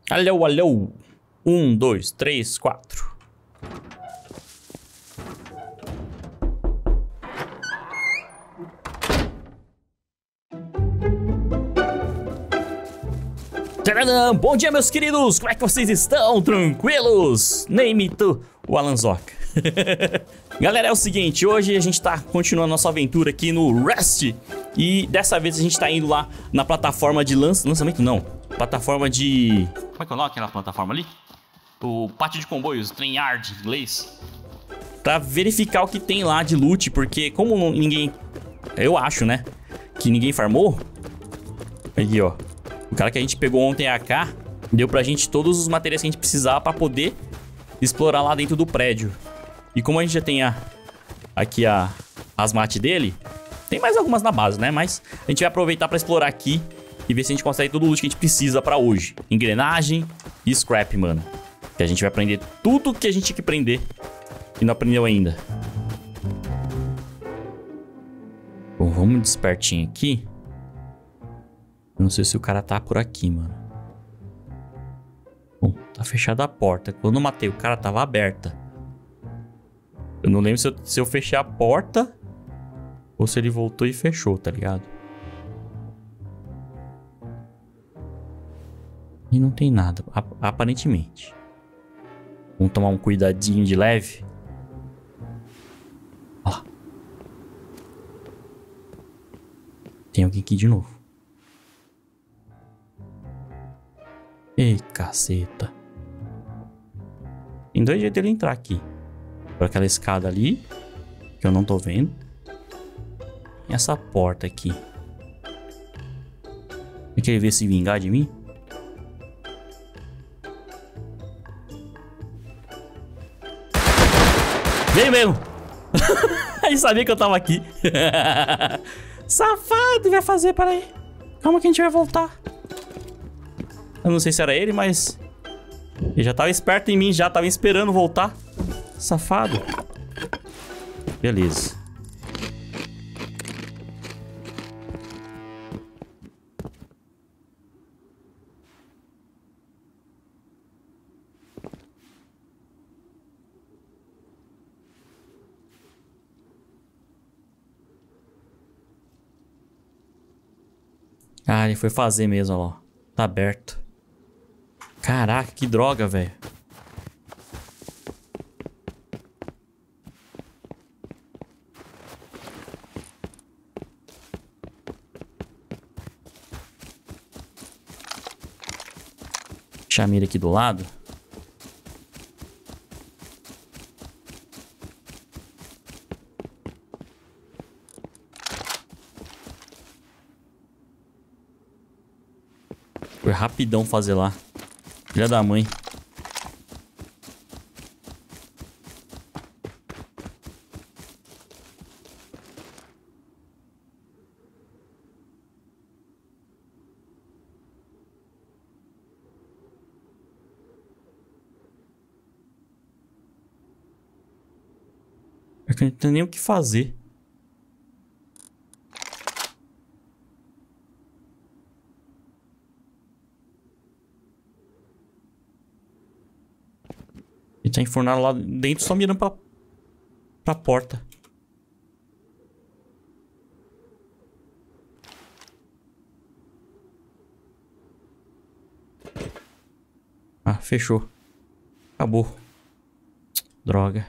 Alô, alô. 1, 2, 3, 4. Tcharam! Bom dia, meus queridos! Como é que vocês estão? Tranquilos? Nem imito o Alan Zoca. Galera, é o seguinte, hoje a gente tá continuando a nossa aventura aqui no Rust. E dessa vez a gente tá indo lá na plataforma de lançamento, não. Plataforma de... Como é que é o nome daquela plataforma ali? O pátio de comboios, Train Yard, em inglês. Pra verificar o que tem lá de loot, porque como ninguém... Eu acho, né? Que ninguém farmou. Aqui, ó. O cara que a gente pegou ontem AK deu pra gente todos os materiais que a gente precisava pra poder explorar lá dentro do prédio. E como a gente já tem aqui as mates dele, tem mais algumas na base, né? Mas a gente vai aproveitar pra explorar aqui e ver se a gente consegue todo o loot que a gente precisa pra hoje. Engrenagem e scrap, mano. Que a gente vai aprender tudo que a gente tinha que aprender e não aprendeu ainda. Bom, vamos despertinho aqui. Não sei se o cara tá por aqui, mano. Bom, tá fechada a porta. Quando eu matei o cara, tava aberta. Eu não lembro se eu fechei a porta ou se ele voltou e fechou, tá ligado? E não tem nada, aparentemente. Vamos tomar um cuidadinho de leve. Ó lá. Tem alguém aqui de novo. Ei, caceta. Tem dois jeitos dele entrar aqui. Por aquela escada ali, que eu não tô vendo. E essa porta aqui. Vai querer ver se vingar de mim? Veio mesmo! Ele sabia que eu tava aqui. Safado, vai fazer, peraí. Calma que a gente vai voltar. Eu não sei se era ele, mas... ele já tava esperto em mim, já tava esperando voltar. Safado. Beleza. Ah, ele foi fazer mesmo, ó. Tá aberto. Caraca, que droga, velho. Deixa a mira aqui do lado. Foi rapidão fazer lá. Filha da mãe. Eu não tenho nem o que fazer. Ele tá enfornado lá dentro, só mirando pra porta. Ah, fechou. Acabou. Droga.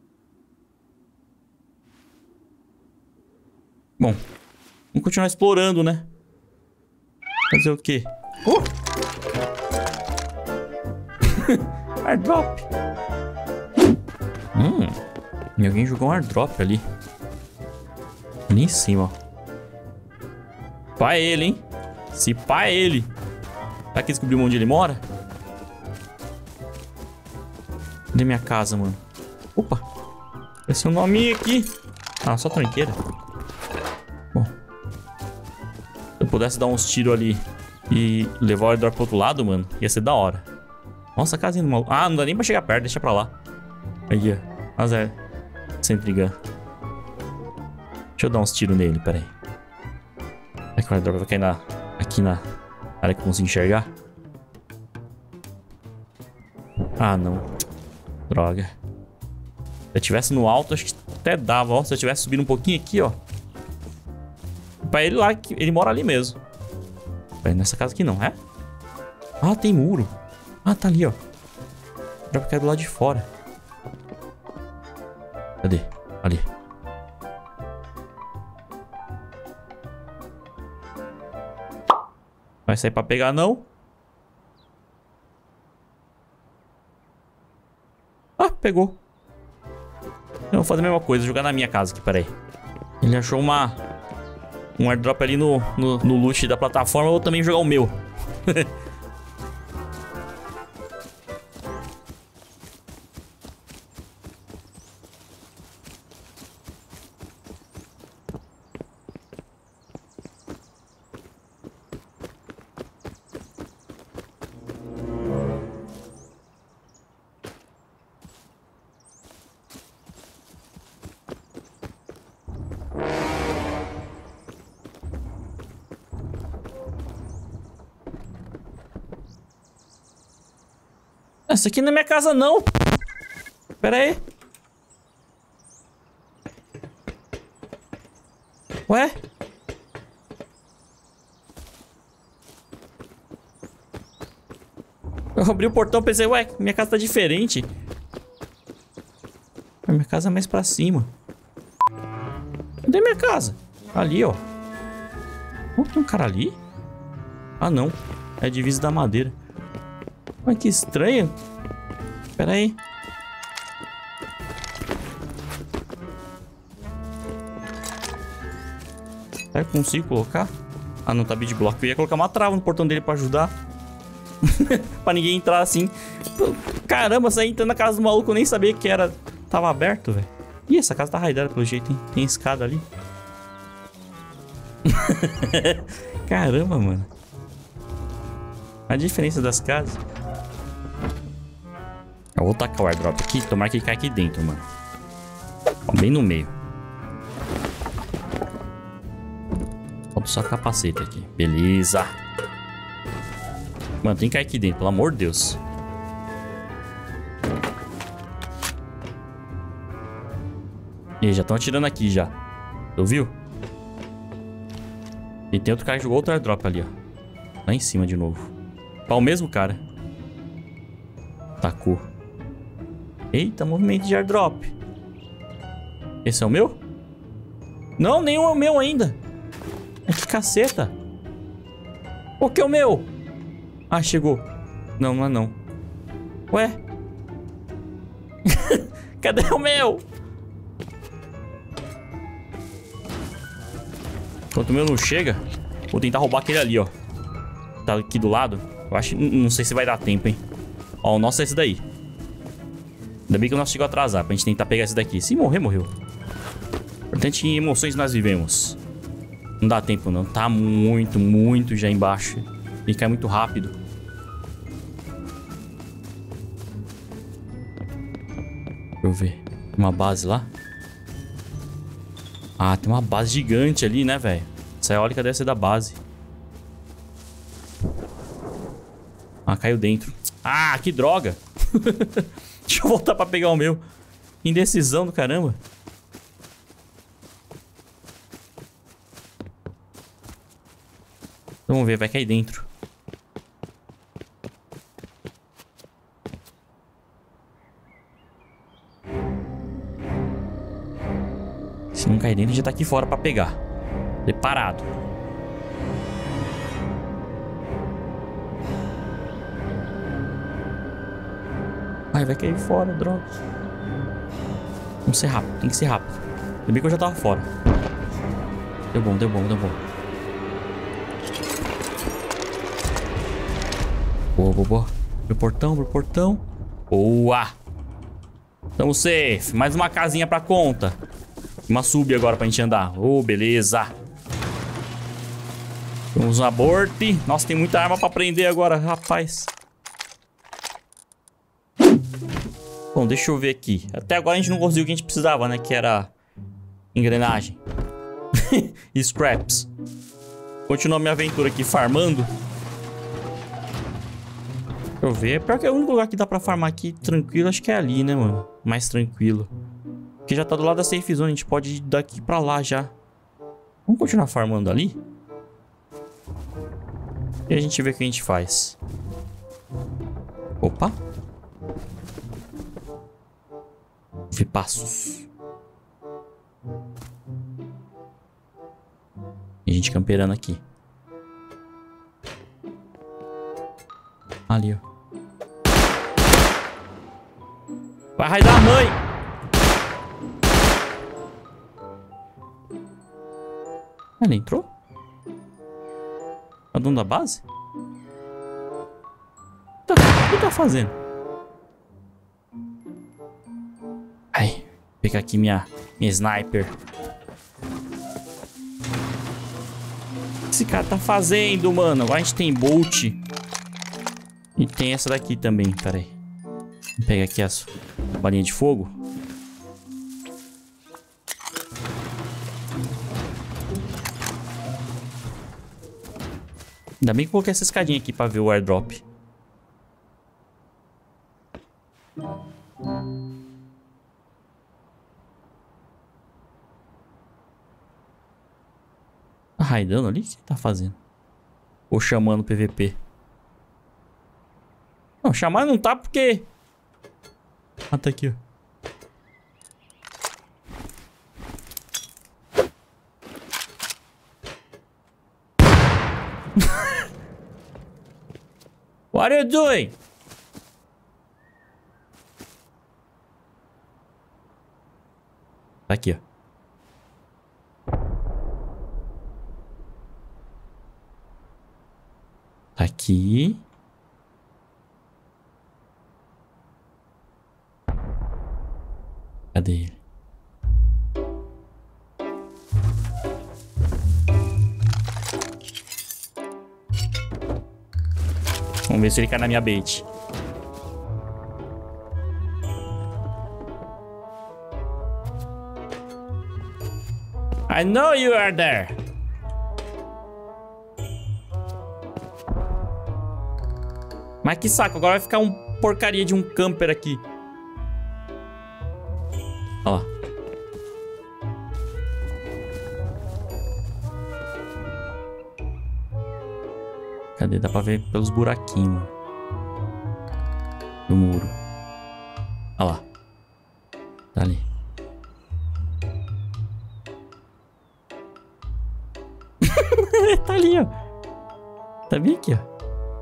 Bom, vamos continuar explorando, né? Fazer o quê? Airdrop. Alguém jogou um airdrop ali. Ali em cima, ó. Pá é ele, hein? Se pá é ele. Será que descobriu onde ele mora? Cadê minha casa, mano? Opa. Apareceu um nominho aqui. Ah, só tranqueira. Bom. Se eu pudesse dar uns tiros ali e levar o airdrop pro outro lado, mano, ia ser da hora. Nossa, a casinha do maluco. Ah, não dá nem pra chegar perto, deixa pra lá. Aí, ó. Mas é. Sempre gun. Deixa eu dar uns tiros nele, pera aí. Será que o airdrop vai cair aqui na área que eu consigo enxergar? Ah, não. Droga. Se eu tivesse no alto, acho que até dava, ó. Se eu tivesse subindo um pouquinho aqui, ó. Pra ele lá, ele mora ali mesmo. Nessa casa aqui não, é? Ah, tem muro. Ah, tá ali, ó. Dá pra cair do lado de fora. Cadê? Ali. Vai sair pra pegar, não? Ah, pegou. Eu vou fazer a mesma coisa, jogar na minha casa aqui, peraí. Ele achou um airdrop ali no loot da plataforma, eu vou também jogar o meu. Essa aqui não é minha casa, não. Pera aí. Ué? Eu abri o portão e pensei, ué, minha casa tá diferente. Minha casa é mais pra cima. Cadê minha casa? Ali, ó. Oh, tem um cara ali? Ah, não. É a divisa da madeira. Olha que estranho. Pera aí. Será que eu consigo colocar? Ah, não tá bidblock. Eu ia colocar uma trava no portão dele pra ajudar. Pra ninguém entrar assim. Caramba, saí entrando na casa do maluco. Eu nem sabia que era. Tava aberto, velho. Ih, essa casa tá raidada pelo jeito, hein? Tem escada ali. Caramba, mano. A diferença das casas. Eu vou tacar o airdrop aqui. Tomara que ele caia aqui dentro, mano. Ó, bem no meio. Falta só capacete aqui. Beleza. Mano, tem que cair aqui dentro, pelo amor de Deus. E já estão atirando aqui já. Tu viu? E tem outro cara que jogou outro airdrop ali, ó. Lá em cima de novo. Pra o mesmo cara. Tacou. Eita, movimento de airdrop. Esse é o meu? Não, nenhum é o meu ainda. Que caceta. O que é o meu? Ah, chegou. Não, não é não. Ué? Cadê o meu? Enquanto o meu não chega, vou tentar roubar aquele ali, ó. Tá aqui do lado. Eu acho, não sei se vai dar tempo, hein. Ó, o nosso é esse daí. Ainda bem que o nosso chegou a atrasar pra gente tentar pegar esse daqui. Se morrer, morreu. Importante, em emoções nós vivemos. Não dá tempo, não. Tá muito, muito já embaixo. Ele cai muito rápido. Deixa eu ver. Tem uma base lá? Ah, tem uma base gigante ali, né, velho? Essa eólica deve ser da base. Ah, caiu dentro. Ah, que droga. Deixa eu voltar pra pegar o meu. Indecisão do caramba. Vamos ver, vai cair dentro. Se não cair dentro, já tá aqui fora pra pegar. Preparado. Ai, vai cair fora, droga. Vamos ser rápido, tem que ser rápido. Ainda bem que eu já tava fora. Deu bom, deu bom, deu bom. Boa, boa, boa. Pro portão, pro portão. Boa. Tamo safe. Mais uma casinha pra conta. Uma sub agora pra gente andar. Oh, beleza. Vamos no aborte. Nossa, tem muita arma pra prender agora, rapaz. Bom, deixa eu ver aqui. Até agora a gente não conseguiu o que a gente precisava, né? Que era engrenagem. E scraps. Continua minha aventura aqui farmando. Deixa eu ver. Pior que é o único lugar que dá pra farmar aqui tranquilo, acho que é ali, né, mano? Mais tranquilo. Porque já tá do lado da safe zone, a gente pode ir daqui pra lá já. Vamos continuar farmando ali? E a gente vê o que a gente faz. Opa. Vi passos. E a gente camperando aqui. Ali, ó. Vai raidar a mãe! Ela entrou? É o dono da base? Tá, o que tá fazendo? Ai, vou pegar aqui minha sniper. O que esse cara tá fazendo, mano? Agora a gente tem Bolt. E tem essa daqui também, pera aí. Vou pegar aqui as balinhas de fogo. Ainda bem que eu coloquei essa escadinha aqui pra ver o airdrop. Tá raidando ali? O que ele tá fazendo? Ou chamando o PVP? Não, chamar não tá porque... Ah, tá aqui, ó. What are you doing? Tá aqui, ó. Tá aqui. Cadê ele? Vamos ver se ele cai na minha bait. I know you are there. Mas que saco, agora vai ficar um porcaria de um camper aqui. Olha lá. Cadê? Dá pra ver pelos buraquinhos do muro. Olha lá. Tá ali. Tá ali, ó. Tá bem aqui, ó.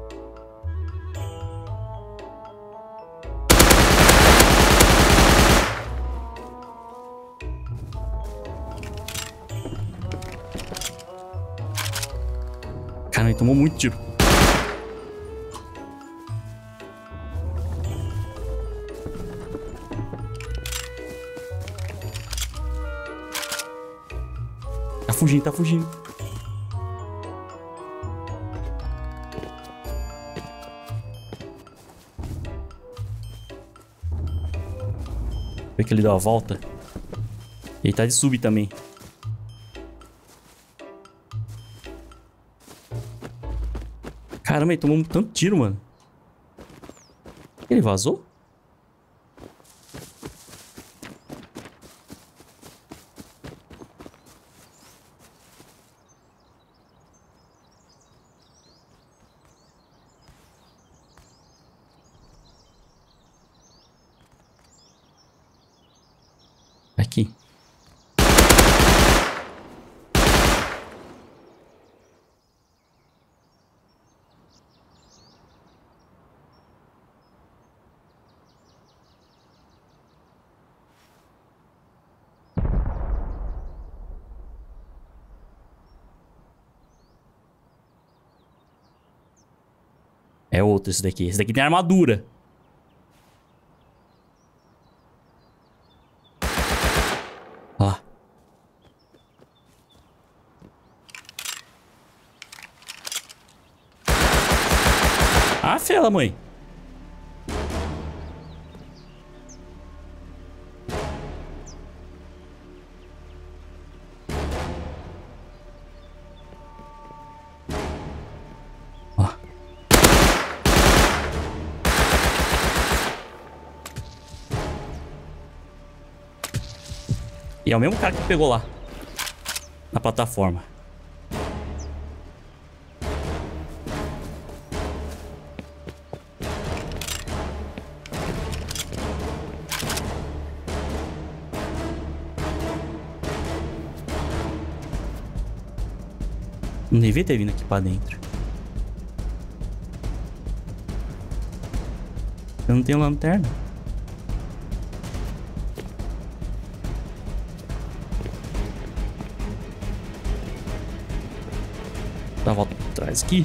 Cara, ele tomou muito tiro. Tá fugindo, tá fugindo. Vê que ele deu a volta. Ele tá de sub também. Caramba, ele tomou tanto tiro, mano. Ele vazou? Aqui. É outro esse daqui. Esse daqui tem armadura. Ó. Ah, fela, mãe. E é o mesmo cara que pegou lá. Na plataforma. Não devia ter vindo aqui pra dentro. Eu não tenho lanterna. Dá a volta por trás aqui.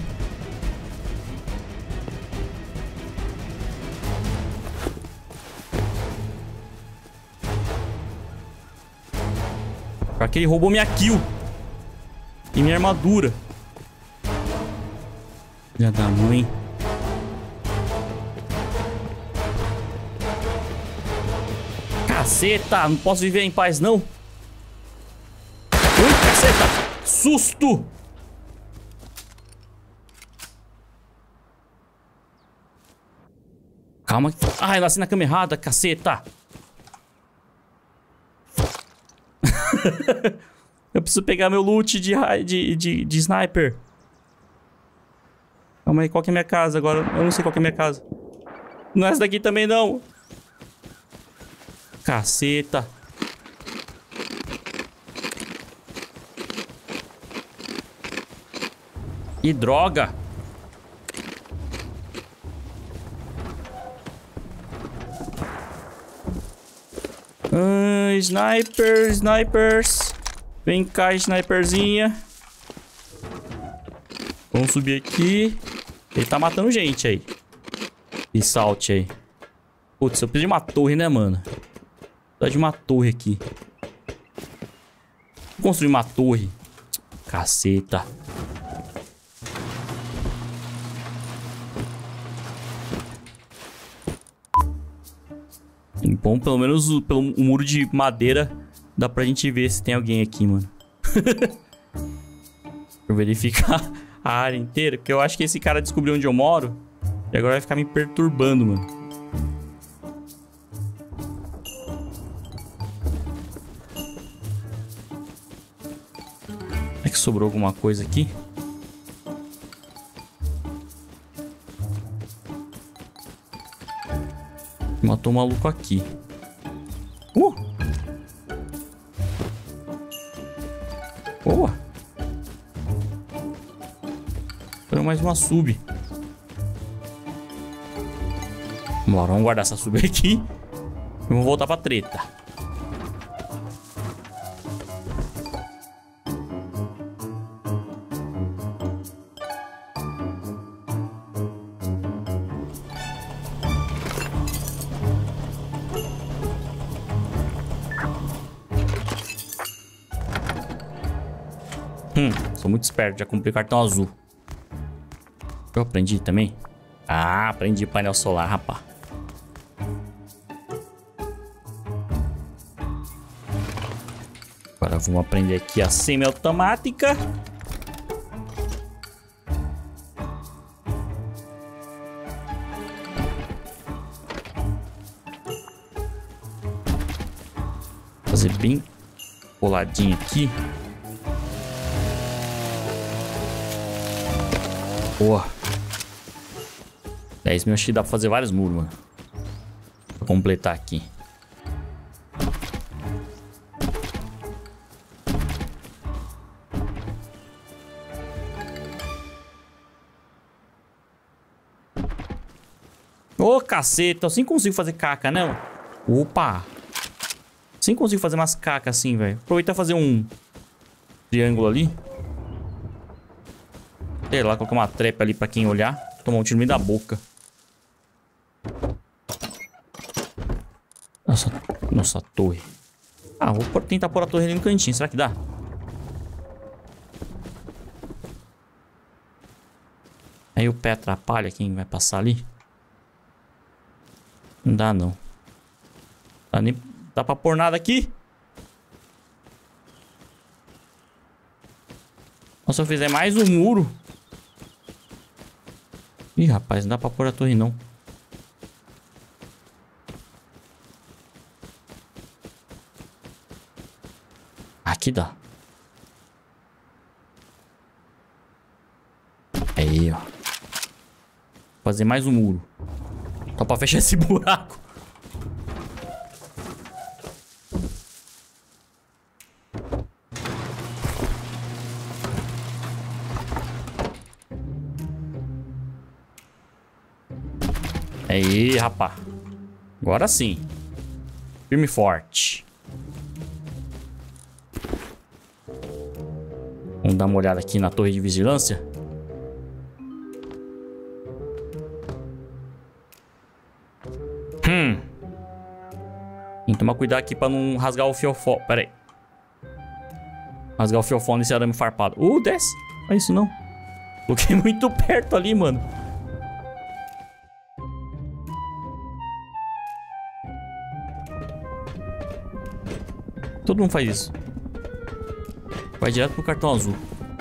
Pra que ele roubou minha kill. E minha armadura. Filha da mãe. Caceta, não posso viver em paz, não. Ui, caceta. Susto. Calma. Ai, eu nasci na cama errada, caceta. Eu preciso pegar meu loot de sniper. Calma aí, qual que é a minha casa agora? Eu não sei qual que é a minha casa. Não é essa daqui também, não. Caceta. Que droga. Snipers. Vem cá, sniperzinha. Vamos subir aqui. Ele tá matando gente aí. E salte aí. Putz, eu preciso de uma torre, né, mano? Preciso de uma torre aqui. Vou construir uma torre. Caceta. Bom, pelo menos pelo muro de madeira dá pra gente ver se tem alguém aqui, mano. Deixa eu verificar a área inteira, porque eu acho que esse cara descobriu onde eu moro e agora vai ficar me perturbando, mano. É que sobrou alguma coisa aqui? Matou um maluco aqui. Boa. Foi mais uma sub. Vamos lá, vamos guardar essa sub aqui. E vamos voltar pra treta. Sou muito esperto, já comprei o cartão azul. Eu aprendi também? Ah, aprendi painel solar, rapá. Agora vamos aprender aqui a semi-automática. Fazer bem coladinho aqui. Boa. 10 mil, acho que dá pra fazer vários muros, mano. Pra completar aqui. Ô, caceta. Assim consigo fazer caca, né? Opa. Assim consigo fazer umas cacas assim, velho. Aproveitar e fazer um triângulo ali. Sei lá, colocar uma trap ali pra quem olhar. Tomar um tiro no meio da boca. Nossa torre. Ah, vou tentar pôr a torre ali no cantinho. Será que dá? Aí o pé atrapalha quem vai passar ali. Não dá, não. Dá pra pôr nada aqui? Nossa, se eu fizer mais um muro... Ih, rapaz, não dá pra pôr a torre, não. Aqui dá. Aí, ó. Fazer mais um muro. Só pra fechar esse buraco. Aí, rapá. Agora sim. Firme e forte. Vamos dar uma olhada aqui na torre de vigilância. Tem que tomar cuidado aqui pra não rasgar o fiofó. Pera aí. Rasgar o fiofó nesse arame farpado. Desce. Não é isso não. Coloquei muito perto ali, mano. Todo mundo faz isso. Vai direto pro cartão azul.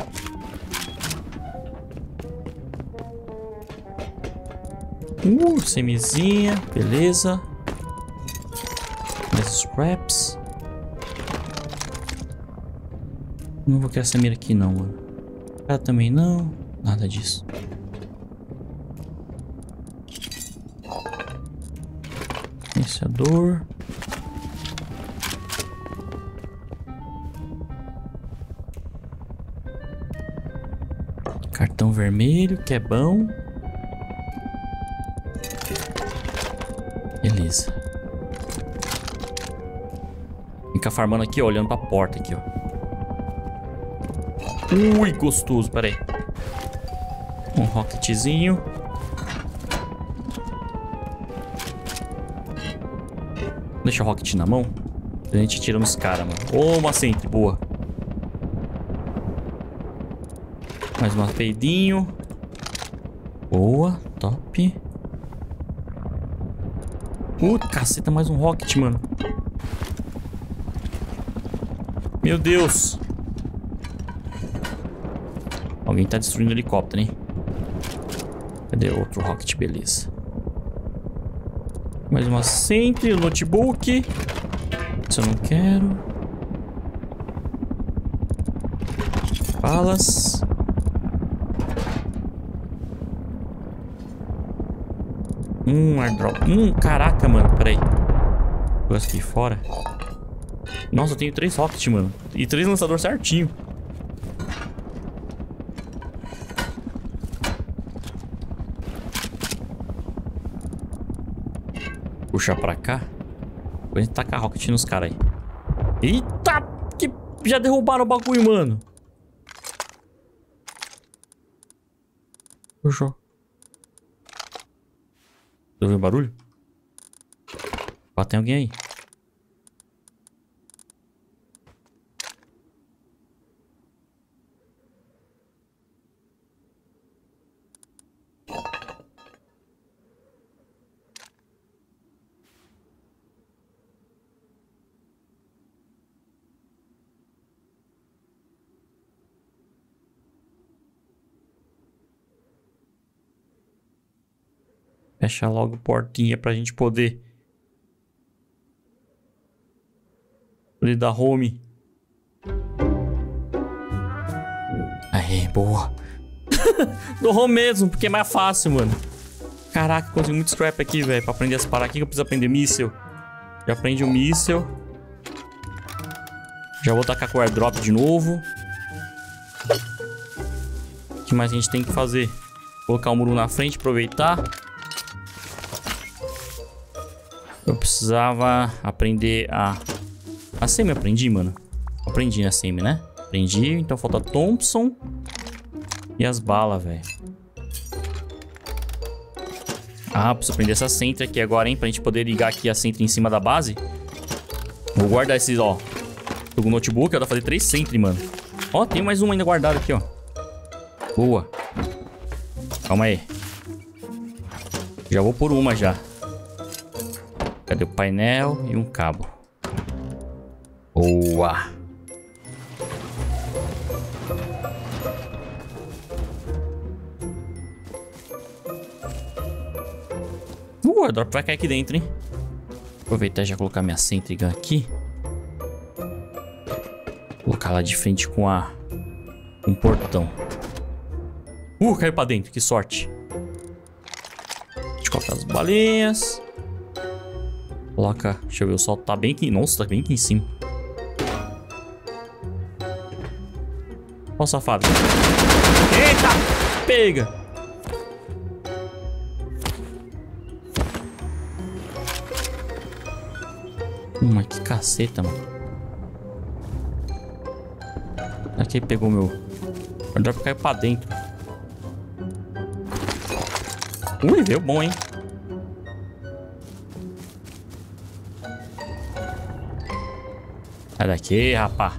Semizinha. Beleza. Mais scraps. Não vou querer essa mira aqui não, mano. Ela também não. Nada disso. Iniciador. Cartão vermelho, que é bom. Beleza. Fica farmando aqui, ó, olhando pra porta aqui, ó. Ui, gostoso, pera aí. Um rocketzinho. Deixa o rocket na mão. A gente tira nos caras, mano. Uma sentry, boa. Mais um peidinho. Boa, top. Caceta, mais um rocket, mano. Meu Deus. Alguém tá destruindo o helicóptero, hein? Cadê outro rocket? Beleza. Mais uma sentry, notebook. Isso eu não quero. Balas. Airdrop. Caraca, mano. Pera aí. Vou aqui fora. Nossa, eu tenho 3 rockets, mano. E 3 lançadores certinho. Puxar pra cá. Depois a gente tacar rocket nos caras aí. Eita! Que já derrubaram o bagulho, mano. Puxou. Ouviu o barulho? Ó, tem alguém aí. Fecha logo a portinha pra gente poder dar home. Aí, boa. Do home mesmo, porque é mais fácil, mano. Caraca, consegui muito scrap aqui, velho. Pra aprender as paradas aqui que eu preciso aprender míssil. Já aprendi o míssil. Já vou tacar com o airdrop de novo. O que mais a gente tem que fazer? Colocar o muro na frente, aproveitar. Eu precisava aprender a semi, aprendi, mano. Aprendi na semi, né? Aprendi, então falta Thompson e as balas, velho. Preciso aprender essa sentry aqui agora, hein? Pra gente poder ligar aqui a sentry em cima da base. Vou guardar esses, ó. Tô com o notebook, ó, dá pra fazer 3 sentry, mano. Ó, tem mais uma ainda guardada aqui, ó. Boa. Calma aí. Já vou por uma já. Cadê o painel e um cabo? Boa! O airdrop vai cair aqui dentro, hein? Aproveitar e já colocar minha sentry gun aqui. Vou ficar lá de frente com um portão. Caiu pra dentro, que sorte. Deixa eu colocar as balinhas. Coloca, deixa eu ver, o sol tá bem aqui. Nossa, tá bem aqui em cima. Ó o safado. Eita, pega. Mas que caceta, mano. Aqui pegou meu... O airdrop caiu pra dentro. Ui, veio bom, hein? Sai daqui, rapá.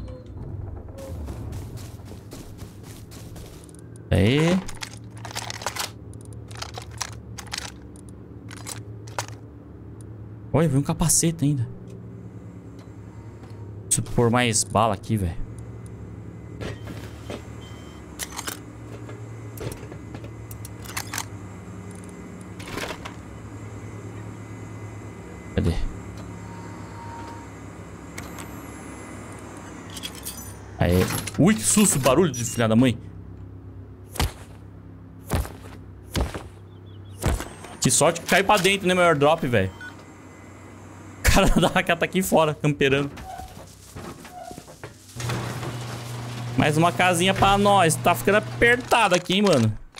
Aí. Olha, veio um capacete ainda. Preciso pôr mais bala aqui, velho. Cadê? Aí. Ui, que susto, barulho de filha da mãe. Que sorte que caiu pra dentro, né, meu airdrop, velho. O cara da raqueta tá aqui fora, camperando. Mais uma casinha pra nós. Tá ficando apertado aqui, hein, mano.